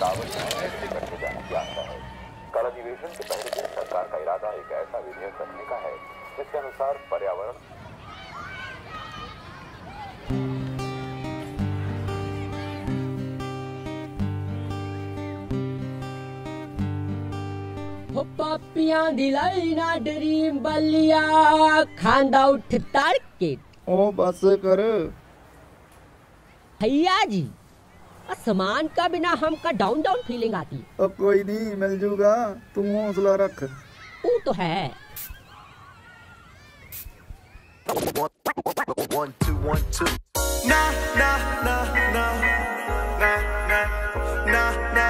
दावत में ऐसे करके जाने की आशा है। कल अधिवेशन के पहले दिन सरकार का इरादा एक ऐसा विधेयक रखने का है जिसके अनुसार पर्यावरण पापियां दिलाई ना डरीम बलिया खांदा उठ तड़के। ओ बस कर भैया जी, सामान का बिना हमका डाउन डाउन फीलिंग आती। अब कोई नहीं, मिल जूगा, तुम हौसला रख। वो तो है। 1 2 1 2 ना ना ना ना ना ना ना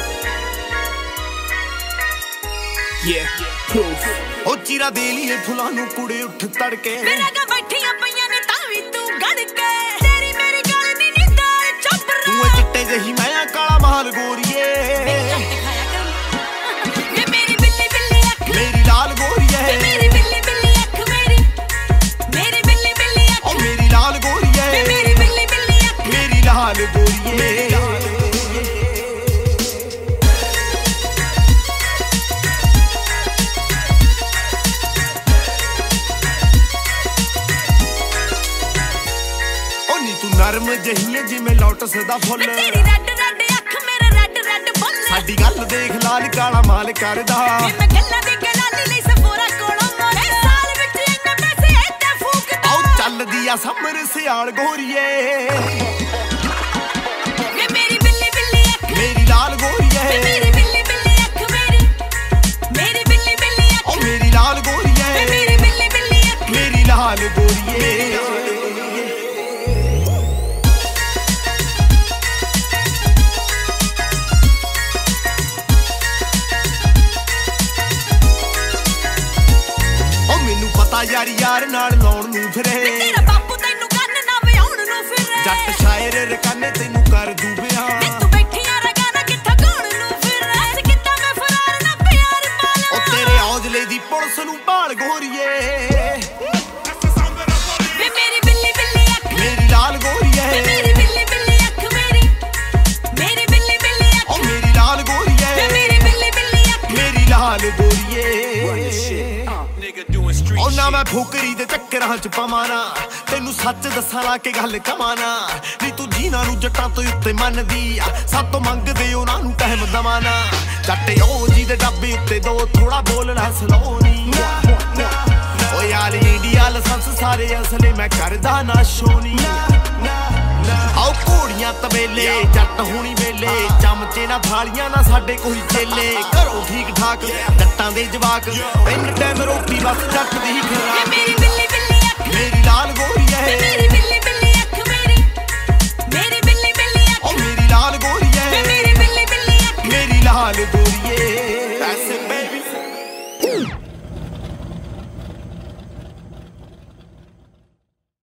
Yeah, proof. ओ चीरा दे लिए फुलां नू कुड़े उठ तड़के मेरा गा बैठियां पईयां ने तावी तू गड़ के तेरी मेरी गल नी नी दाल चोपर तू चिट्टे जही मैं काला महल गोरीए ये मेरी बिल्ली बिल्ली अख मेरी लाल गोरीए मेरी बिल्ली बिल्ली अख मेरी बिल्ली बिल्ली अख ओ मेरी लाल गोरीए मेरी बिल्ली बिल्ली अख मेरी लाल गोरीए नरम जही जिमें लोटस दा फुल तेरी रैड रैड अख मेरा रैड रैड फुल साडी गल देख लाल काला माल करदा मैं गल्ला दी गलाली नहीं सफोरा कोलों मोरे साल विच इन्ने पैसे इत्ते फूकदा आओ चलदी आ समर सियाल गोरीए ये मेरी बिल्ली बिल्ली अख मेरी लाल गोरीए मेरी बिल्ली बिल्ली अख मेरी बिल्ली बिल्ली अख ओ मेरी लाल गोरीए मेरी बिल्ली बिल्ली अख मेरी लाल गोरीए यार यार नाल लाउण नू फिरे तेरा बापू तैनू कंन ना विआउण नू फिरे जट शायर रकाने तैनू कर दू बियाह तू बैठियां रगाना किथा गाउण नू फिरे ऐस किता मैं फरार ना प्यार पाला ओ तेरे औजले दी पुलिस नू भाल गोरीए वे मेरी बिल्ली बिल्ली अख मेरी लाल गोरीए मेरी बिल्ली बिल्ली अख मेरी बिल्ली बिल्ली अख ओ मेरी लाल गोरीए मेरी बिल्ली बिल्ली अख मेरी लाल गोरीए ओ ना मैं फुकरी दे चक्करां च पवाना तेनू सच दसां ला के गल कमाना नी तू जीना नू जट्टां तो उत्ते मनदी आ सातों मंगदे उन्हां नू टहम दवाना जट्टे ओ जी दे डब्बे उत्ते दो थोड़ा बोलना सलोनी ओ यार इंडिया लाइसेंस सारे असले मैं करदा ना शोनी आओ घोड़ियां तबेले जट हुणी वेले चमचे ना थालियां ना साडे कोई चेले घरों ठीक ठाक जट्टां दे जवाक तीन टाइम रोटी बस जट दी खराक मेरी बिल्ली बिल्ली अख मेरी लाल गोरीए मेरी बिल्ली बिल्ली अख मेरी बिल्ली बिल्ली अख ओ मेरी लाल गोरीए मेरी बिल्ली बिल्ली अख मेरी लाल गोरीए